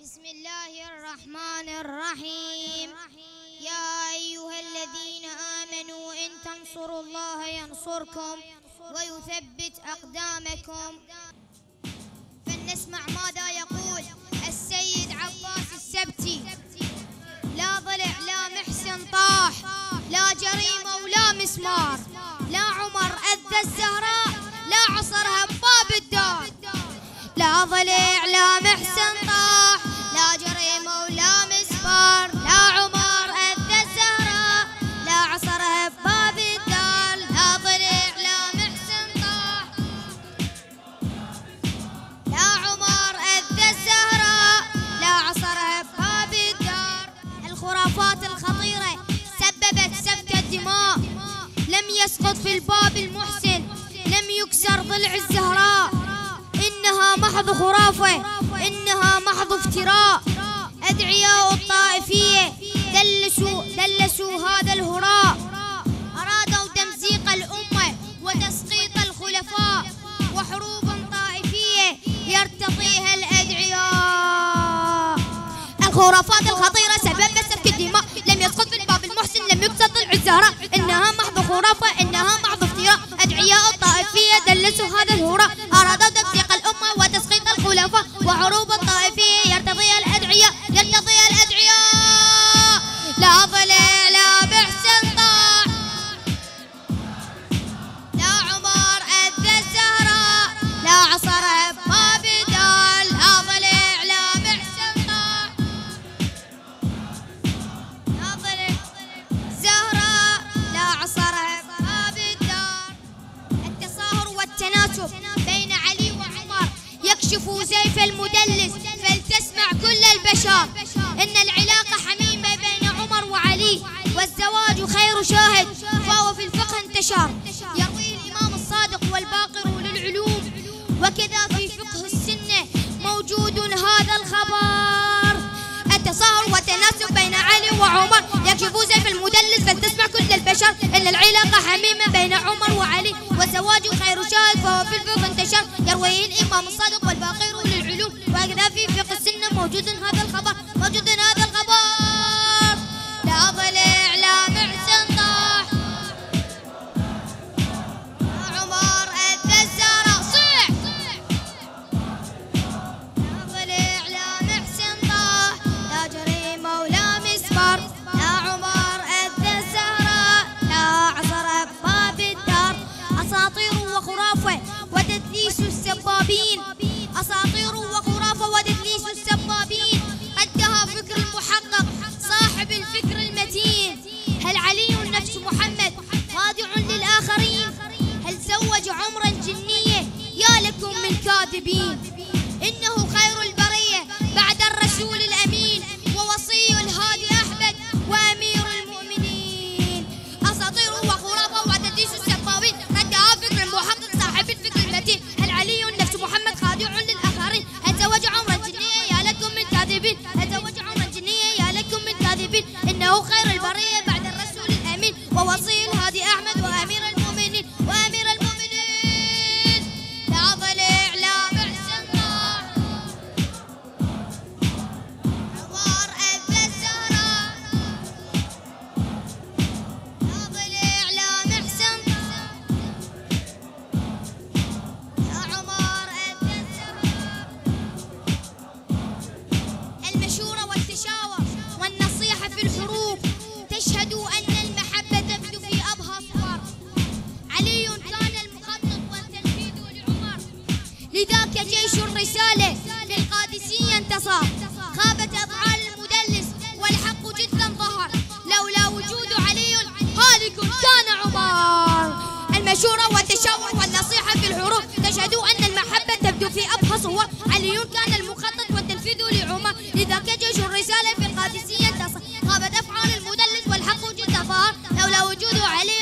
بسم الله الرحمن الرحيم. يا أيها الذين آمنوا إن تنصروا الله ينصركم ويثبت أقدامكم. فلنسمع ماذا يقول السيد عباس السبتي: لا ضلع لا محسن طاح، لا جريمة ولا مسمار، لا عمر أذى الزهراء، لا عصرها بباب الدار. لا ضلع لا محسن طاح، لا جريمة ولا مسمار، لا عمر أذى الزهراء، لا عصرها بباب الدار. لا ضلع لا محسن طاح، لا عمر أذى الزهراء، لا عصرها بباب الدار. الخرافات الخطيرة سببت سفك الدماء، لم يسقط في الباب المحسن، لم يكسر ضلع الزهراء. إنها محض خرافة، إنها محض افتراء. أدعياء الطائفية دلسوا هذا الهراء، أرادوا تمزيق الأمة وتسقيط الخلفاء، وحروب طائفية يرتقيها الأدعياء. الخرافات الخطيرة سببت سفك الدماء، لم يسقط في الباب المحسن، لم يكسر ضلع الزهراء. إنها محض خرافة، إنها محض افتراء. أدعياء الطائفية دلسوا هذا الهراء، أرادوا تمزيق الأمة وتسقيط الخلفاء، وحروب الطائفية يرتضيها الأدعياء، يرتضيها الأدعياء. لا ضلع لا محسن طاح، لا عمر أذى الزهراء، لا عصرها بباب الدار. لا ضلع لا محسن طاح، لا ضلع زهراء، لا عصرها بباب الدار. التصاهر والتناسب بين علي وعمر يكشف زيف المدلس، فلتسمع كل البشر إن العلاقة حميمة بين عمر وعلي، والزواج خير شاهد فهو في الفقه انتشر. يرويه الإمام الصادق والباقر للعلوم، وكذا في فقه السنة موجود هذا الخبر. التصاهر والتناسب بين علي وعمر يكشف زيف المدلس، فلتسمع كل البشر إن العلاقة حميمة بين عمر وعلي، والزواج خير شاهد فهو في الفقه انتشر. يرويه الإمام الصادق والباقر للعلوم، وكذا في فقه السنة موجود هذا الخبر، موجود هذا الخبر. لا ضلع لا محسن طاح، لا عمر أذى الزهراء. صيح. لا ضلع لا محسن طاح، لا جريمة ولا مسمار، لا عمر أذى الزهراء، لا عصرها بباب الدار. أساطير وخرافة وتدليس السبابين، أساطير وخرافة وتدليس السبابين. قدها فكر المحقق صاحب الفكر المتين. هل علي نفس محمد خادع للآخرين؟ هل زوج عمرا جنية؟ يا لكم من كاذبين. إنه خير البرية بعد الرسول الأمين، ووصي الهادي أحمد وأمير المؤمنين. أساطير وخرافة وتدليس السبابين. قدها فكر المحقق صاحب الفكر المتين. هل علي نفس محمد خادع للآخرين؟ هل زوج عمرا جنية؟ يا لكم من كاذبين. هل زوج عمرا جنية؟ يا لكم من كاذبين. إنه خير البرية بعد الرسول الأمين، ووصي الهادي أحمد وأمير المؤمنين، وأمير المؤمنين. لا ضلع لا محسن طاح، عمر أذى الزهراء، لا ضلع لا محسن طاح، لا عمر أذى الزهراء. المشورة والتشاور والنصيحة في الحروب تشهد أن المحبة تبدو في أبهى صور. علي كان المخطط والتنفيذ لعمر، لذاك جيش الرسالة في القادسية انتصر. خابت أفعال المدلس والحق جدا ظهر، لولا وجود علي هالك كان عمر. المشورة والتشاور والنصيحة في الحروب تشهد أن المحبة تبدو في أبهى صور. علي كان المخطط والتنفيذ لعمر، لذاك جيش الرسالة في القادسية انتصر. خابت أفعال المدلس والحق جدا ظهر، لولا وجود علي